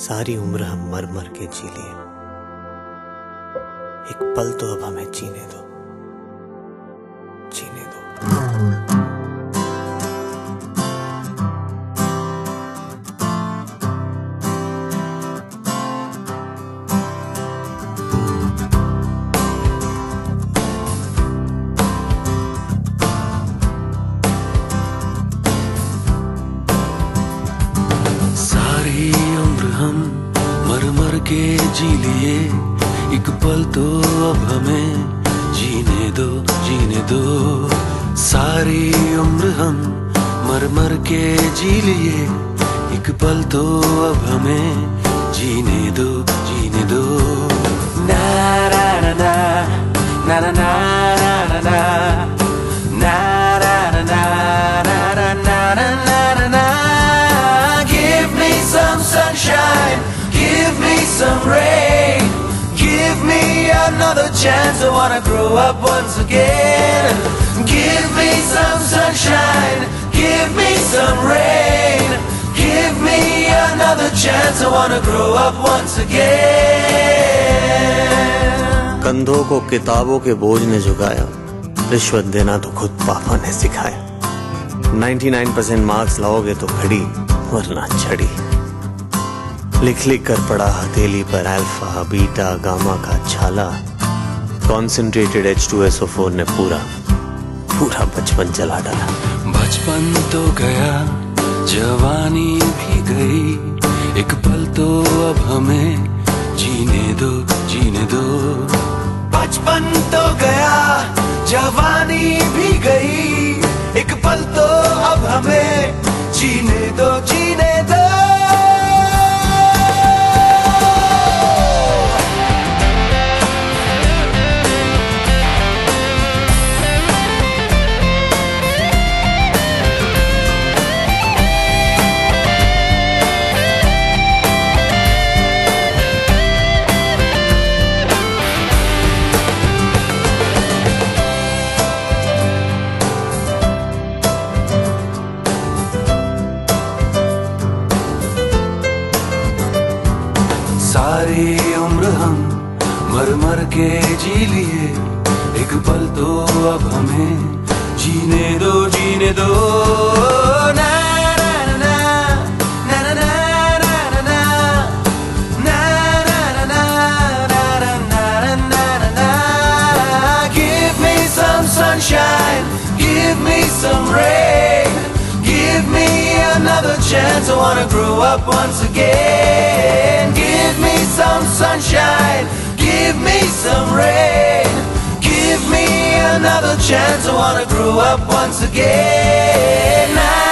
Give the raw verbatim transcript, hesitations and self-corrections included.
सारी उम्र हम मर मर के जी लिए, एक पल तो अब हमें जीने दो, जीने दो। सारी उम्र हम मर मर के जी लिए, एक पल तो अब हमें जीने दो, जीने दो। सारी उम्र हम मर मर के जी लिए, एक पल तो अब हमें जीने दो, जीने दो। ना ना ना ना ना ना ना ना ना ना ना ना ना ना ना। Give me some sunshine, give me some rain, give me another chance. I wanna grow up once again. Give me some sunshine, give me some rain, give me another chance. I wanna grow up once again. कंधों को किताबों के बोझ ने झुकाया, रिश्वत देना तो खुद पापा ने सिखाया। निन्यानवे परसेंट मार्क्स लाओगे तो घड़ी वरना छड़ी, लिख लिख कर पड़ा हथेली पर अल्फा बीटा गामा का छाला। Concentrated H two S O four ने पूरा पूरा बचपन जला डाला। बचपन तो गया, जवानी भी गई, एक पल तो अब हमें जीने दो, जीने दो। बचपन तो गया, जवानी भी गई, एक पल तो अब हमें जीने दो, जीने दो। सारी उम्र हम मर मर के जी लिए, एक पल तो अब हमें जीने दो, जीने दो। ना ना ना ना ना ना ना ना ना ना ना ना ना। Give me some sunshine, give me some rain, give me another chance. I wanna grow up once again. Give me some sunshine, give me some rain, give me another chance. I wanna grow up once again.